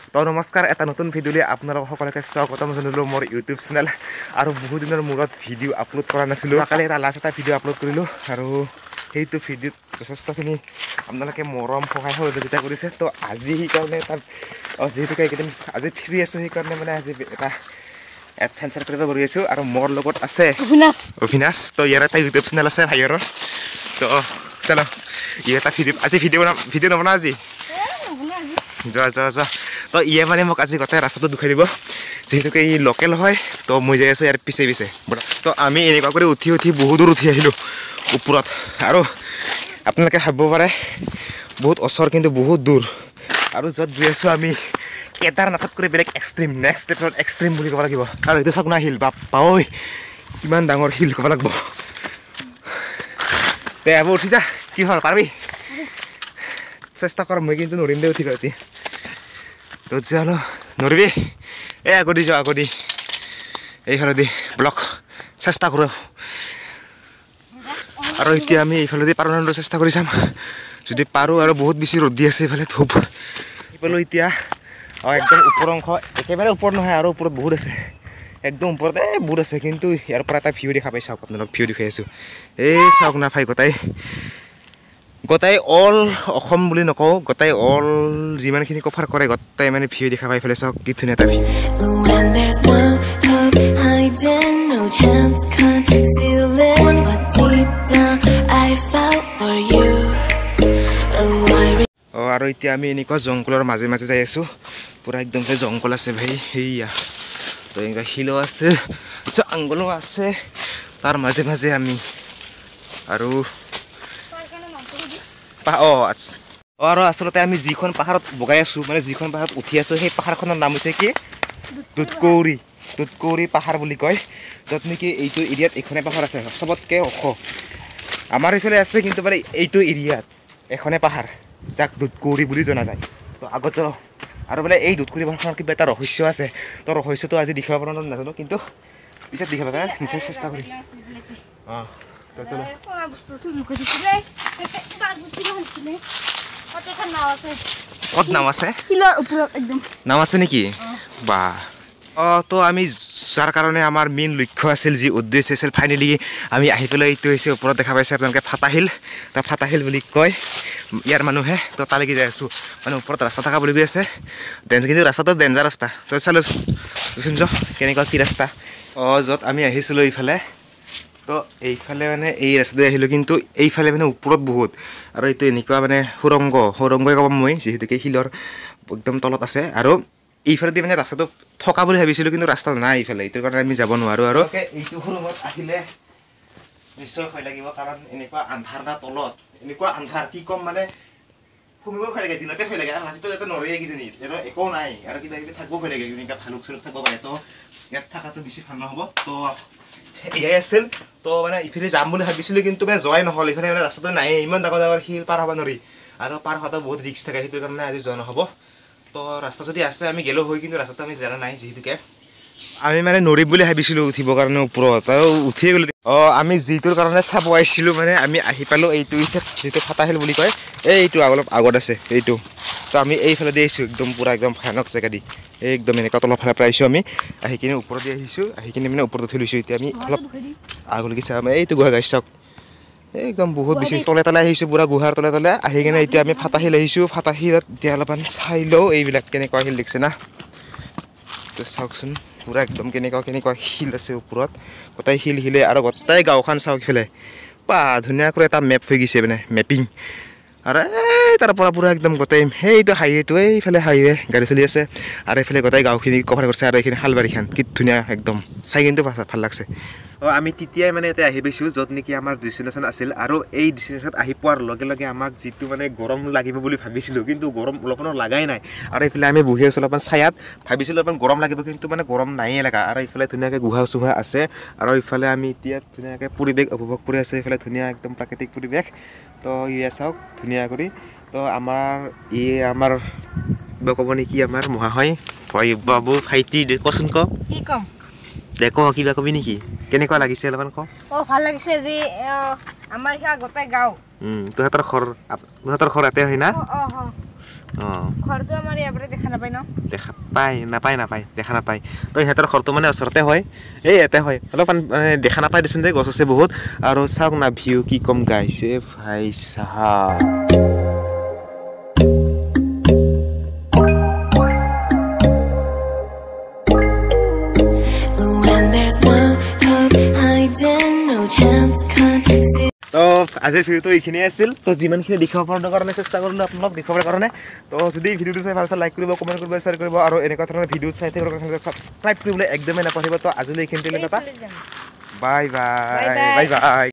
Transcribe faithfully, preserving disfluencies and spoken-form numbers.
তো নমস্কাৰ, এটা নতুন ভিডিঅ'লৈ আপোনালোক সকলোকে স্বাগতম জনালোঁ মোৰ ইউটিউব চেনেল। আৰু বহুত দিনৰ মূৰত ভিডিঅ' আপলোড কৰা নাছিলোঁ। কালি এটা লাষ্ট এটা ভিডিঅ' আপলোড কৰিলোঁ আৰু সেইটো ভিডিঅ'ত যথেষ্টখিনি আপোনালোকে মৰম সহায় সহযোগিতা কৰিছে। তো আজি সেইকাৰণে তাত যিহেতুকে এইকেইদিন আজি ফ্ৰী আছোঁ, সেইকাৰণে মানে আজি এটা এডভেঞ্চাৰ কৰিব কৰি আছোঁ। আৰু মোৰ লগত আছে অভিনাশ অভিনাশ তো ইয়াৰ এটা ইউটিউব চেনেল আছে ভাইৰ। তো চলো ই এটা ভিডিঅ' আজি ভিডিঅ' বনাম ভিডিঅ' নবনাওঁ আজি যোৱা যোৱা যোৱা তো ইয়ে মানে মোক আজি গোটেই ৰাস্তাটো দেখুৱাই দিব, যিহেতুকে ই লোকেল হয়। তো মই যাই আছোঁ ইয়াৰ পিছে পিছে। তো আমি এনেকুৱা কৰি উঠি উঠি বহুত দূৰ উঠি আহিলোঁ ওপৰত। আৰু আপোনালোকে ভাবিব পাৰে বহুত ওচৰ, কিন্তু বহুত দূৰ। আৰু য'ত গৈ আছোঁ আমি কেদাৰনাথত কৰি বেলেগ এক্সট্ৰিম, নেক্সট ষ্টেপত এক্সট্ৰিম বুলি ক'ব লাগিব। আৰু এইটো চাওক না শিল, বাপ্পা ঐ কিমান ডাঙৰ শিল ক'ব লাগিব। দে আবু উঠি যা, কি হ'ল পাৰিবি? চেষ্টা কৰ, মই কিন্তু নৰিম দে উঠি পাতি। তো তেতিয়াহ'লে নৰিবি, এই আগদি যাওঁ আগদি এইফালে দি ব্লক চেষ্টা কৰোঁ। আৰু এতিয়া আমি এইফালেদি পাৰোঁ ন চেষ্টা কৰি চাম, যদি পাৰোঁ। আৰু বহুত বেছি ৰ'দ দি আছে এইফালে ধূপ এইফালে এতিয়া অঁ একদম ওপৰ অংশ, একেবাৰে ওপৰত নহয় আৰু ওপৰত বহুত আছে, একদম ওপৰত এই বহুত আছে। কিন্তু ইয়াৰ পৰা এটা ভিউ দেখা পাই, চাওক আপোনালোক ভিউ দেখুৱাই আছোঁ। এই চাওক না ভাই, গোটাই গোটাই অল অসম বুলি নকওঁ, গোটাই অল যিমানখিনি কভাৰ কৰে গোটাই মানে ভিউ দেখা পাই পেলাই। চাওক কি ধুনীয়া এটা ভিউ। অঁ আৰু এতিয়া আমি এনেকুৱা জংঘলৰ মাজে মাজে যাই আছোঁ, পূৰা একদম জংঘল আছে ভাই। সেয়া তো এনেকুৱা শিলো আছে, জংঘলো আছে, তাৰ মাজে মাজে আমি আৰু অঁ আচ্ছা অঁ আৰু আচলতে আমি যিখন পাহাৰত বগাই আছোঁ, মানে যিখন পাহাৰত উঠি আছোঁ, সেই পাহাৰখনৰ নাম হৈছে কি দুধকৌৰি। দুধকৌৰি পাহাৰ বুলি কয়, য'ত নেকি এইটো এৰিয়াত এইখনে পাহাৰ আছে চবতকৈ ওখ। আমাৰ এইফালে আছে, কিন্তু মানে এইটো এৰিয়াত এখনে পাহাৰ যাক দুধকৌৰি বুলি জনা যায়। তো আগত যাওঁ আৰু বোলে এই দুধকৌৰি পাহাৰখনৰ কিবা এটা ৰহস্য আছে। তো ৰহস্যটো আজি দেখাব পৰা নাজানো, কিন্তু পিছত দেখাব পাৰে, নিশ্চয় চেষ্টা কৰিম। অঁ চলো ক'ত নাম আছে? নাম আছে নেকি? বা অঁ তো আমি যাৰ কাৰণে আমাৰ মেইন লক্ষ্য আছিল, যি উদ্দেশ্য আছিল, ফাইনেলি আমি আহি পেলাই এইটো হৈছে ওপৰত দেখা পাইছে আপোনালোকে ফাটাশিল। তো ফাটাশিল বুলি কয় ইয়াৰ মানুহে। তো তালৈকে যাই আছোঁ, মানে ওপৰত ৰাস্তা থকা বুলি কৈ আছে, কিন্তু ৰাস্তাটো ডেঞ্জাৰ ৰাস্তা। তো চালোঁ চোন য কেনেকুৱা কি ৰাস্তা। অঁ য'ত আমি আহিছিলোঁ এইফালে, তো এইফালে মানে এই ৰাস্তাটো আহিলোঁ, কিন্তু এইফালে মানে ওপৰত বহুত। আৰু এইটো এনেকুৱা মানে সুৰংগ সুৰংগই ক'ম মই, যিহেতুকে শিলৰ একদম তলত আছে। আৰু এইফালেদি মানে ৰাস্তাটো থকা বুলি ভাবিছিলোঁ, কিন্তু ৰাস্তা নাই এইফালে, এইটোৰ কাৰণে আমি যাব নোৱাৰোঁ। আৰু এইটো সুৰংগত আহিলে নিশ্চয় ভয় লাগিব, কাৰণ এনেকুৱা আন্ধাৰ না তলত, এনেকুৱা আন্ধাৰ কি ক'ম, মানে শুনিব ভয় লাগে, দিনতে ভয় লাগে। আৰু ৰাতিটো ইয়াতে নৰয়ে কিজানি, ইয়াতে একো নাই, আৰু কিবা কিবি থাকিব ভয় লাগে, এনেকুৱা ভালুক চালুক থাকিব পাৰে। তো ইয়াত থকাটো বেছি ভাল নহ'ব। তো এয়াই আছিল। তো মানে ইফালে যাম বুলি ভাবিছিলোঁ, কিন্তু মানে যোৱাই নহ'ল। ইফালে মানে ৰাস্তাটো নাই, ইমান ডাঙৰ ডাঙৰ শিল পাৰ হ'ব নোৱাৰি, আৰু পাৰ হোৱাটো বহুত ৰিস্ক থাকে, সেইটো কাৰণে আজি যোৱা নহ'ব। তো ৰাস্তা যদি আছে আমি গ'লেও হয়, কিন্তু ৰাস্তাটো আমি জানা নাই, যিহেতুকে আমি মানে নৰিম বুলি ভাবিছিলোঁ উঠিবৰ কাৰণে ওপৰত, আৰু উঠিয়ে গ'লোঁ। অঁ আমি যিটোৰ কাৰণে চাব আহিছিলোঁ, মানে আমি আহি পালোঁ। এইটো হৈছে যিটো ফাটাশিল বুলি কয়, এইটো অলপ আগত আছে এইটো। তো আমি এইফালে দি আহিছোঁ, একদম পূৰা একদম ভয়ানক জেগা দি, একদম এনেকুৱা তলৰ ফালে পৰা আহিছোঁ আমি। আহি কিনে ওপৰত দি আহিছোঁ, আহি কিনে মানে ওপৰত উঠি লৈছোঁ। এতিয়া আমি অলপ আগলৈকে চাম, এইটো গুহা গাইছ চাওক, একদম বহুত বেছি তলে তলে আহিছোঁ, পূৰা গুহাৰ তলে তলে আহি কিনে এতিয়া আমি ফাটাশিল আহিছোঁ। ফাটাশিলত এতিয়া অলপমান চাই লওঁ এইবিলাক কেনেকুৱা শিল দেখিছে না। তো চাওকচোন পূৰা একদম কেনেকুৱা কেনেকুৱা শিল আছে ওপৰত, গোটেই শিল শিলে। আৰু গোটেই গাঁওখন চাওক ইফালে, বা ধুনীয়াকৈ এটা মেপ হৈ গৈছে, মানে মেপিং। আৰু এই তাৰ পৰা পূৰা একদম গোটেই সেইটো হাইৱেটো, এইফালে হাইৱে গাড়ী চলি আছে, আৰু এইফালে গোটেই গাঁওখিনি কভাৰ কৰিছে। আৰু এইখিনি শালবাৰীখান কি ধুনীয়া, একদম চাই কিন্তু ভাল লাগছে। অঁ আমি তেতিয়াই মানে ইয়াতে আহি পাইছোঁ, য'ত নেকি আমাৰ ডেষ্টিনেশ্যন আছিল। আৰু এই ডেষ্টিনেশ্যনত আহি পোৱাৰ লগে লগে আমাক যিটো মানে গৰম লাগিব বুলি ভাবিছিলোঁ, কিন্তু গৰম অলপমানো লাগাই নাই। আৰু এইফালে আমি বহি আছোঁ অলপমান ছায়াত, ভাবিছিলোঁ অলপমান গৰম লাগিব, কিন্তু মানে গৰম নায়েই লগা। আৰু এইফালে ধুনীয়াকৈ গুহা চুহা আছে, আৰু ইফালে আমি এতিয়া ধুনীয়াকৈ পৰিৱেশ উপভোগ কৰি আছোঁ। এইফালে ধুনীয়া একদম প্ৰাকৃতিক পৰিৱেশ। তো ইয়ে চাওক ধুনীয়া কৰি। তো আমাৰ ই আমাৰ কিবা ক'ব নেকি আমাৰ মহাশয় বাবু ভাইটি, কচোন ক কি ক'ম দে, ক কিবা কবি নেকি? কেনেকুৱা লাগিছে অলপমান ক। অঁ ভাল লাগিছে, যি আমাৰ ইয়াৰ গোটেই গাঁও তোহঁতৰ ঘৰ তোহঁতৰ ঘৰ ইয়াতে হয় না? ঘৰটো আমাৰ ইয়াৰ পৰা দেখা নাপায় ন দেখা পায় নাপায় নাপায় দেখা নাপায় তো সিহঁতৰ ঘৰটো মানে ওচৰতে হয় এই ইয়াতে হয় অলপ মানে দেখা নাপায় দেচোন যে গছ আছে বহুত আৰু চাওক না ভিউ কি কম গাইছে ভাই সাহাব তো আজিৰ ভিডিঅ'টো এইখিনিয়ে আছিল তো যিমানখিনি দেখাব পৰাৰ কাৰণে চেষ্টা কৰিলোঁ আপোনালোক দেখাবৰ কাৰণে তো যদি ভিডিঅ'টো চাই ভাল চাই লাইক কৰিব কমেণ্ট কৰিব শ্বেয়াৰ কৰিব আৰু এনেকুৱা ধৰণৰ ভিডিঅ' চাই থাকিবৰ কাৰণে ছাবস্ক্ৰাইব কৰিবলৈ একদমেই নাপাহৰিব তো আজিলৈ এইখিনিতে বাই বাই বাই বাই